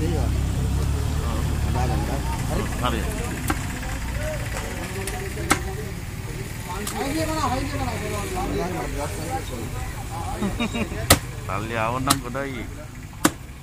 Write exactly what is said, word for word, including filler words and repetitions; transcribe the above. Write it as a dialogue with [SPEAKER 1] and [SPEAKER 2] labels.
[SPEAKER 1] Iya. Dalam kan?
[SPEAKER 2] Hari. Tali awan nang kodai.